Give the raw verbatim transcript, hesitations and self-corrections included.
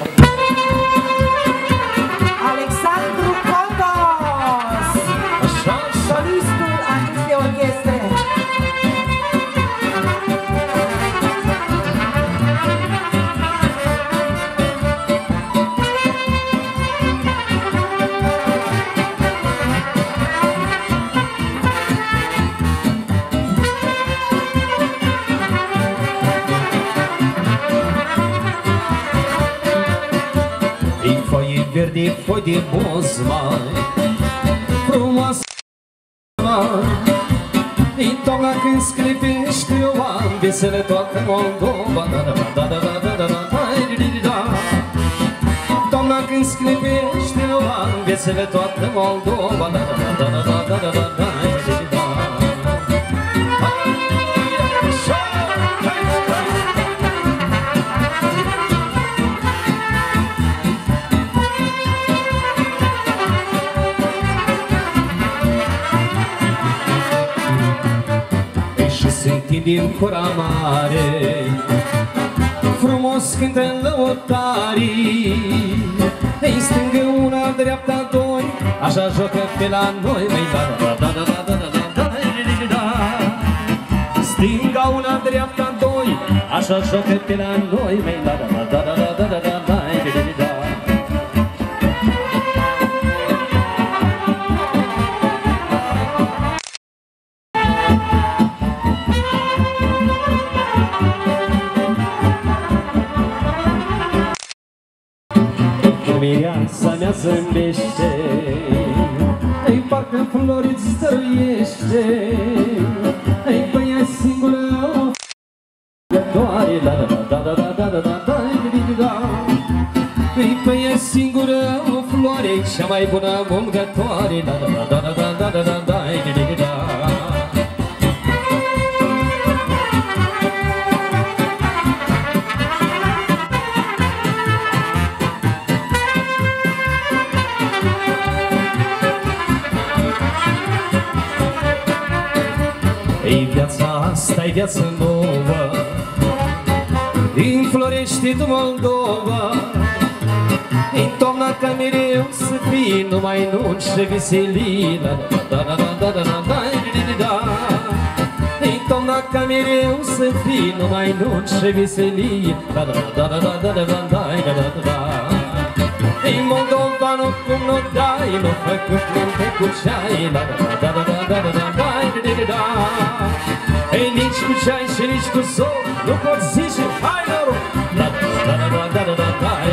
Alexandru Cotos, solistul acestei orchestre. Verde foi de bosmai, frumoasă e toamna când sclipește o am vesele toată Moldova. Toamna când sclipește o am vesele toată Moldova. Din cura mare frumos cântă în lăutarii, ei stângă una, dreapta doi, așa jocă pe la noi, măi, da, da, da, da, da, da, da, da, da. Stânga una, dreapta doi, așa jocă pe la noi, măi, da, da, da, da, da, da, da, da, da. Mireasa mea zâmbește, ei parcă florit stăruiește, ei băia singură o f***ătoare, da da da da da da da da da da. Ei băia singură o floare, cea mai bună mungătoare, da da da da da da da da da da. Viața asta-i viață nouă, înflorește tu Moldova. În toamna ca mereu să fii numai nunți și veselii, da da da da da da da da. În toamna ca mereu să fii numai nunți și veselii, da da da da da da da da da da. În Moldova nu cum nu dai, nu făcut munte cu ceai, da da da da da da da da da da. Ei, nici cu ceai și nici cu sol nu pot zice hai noroc, da da da da da da da da.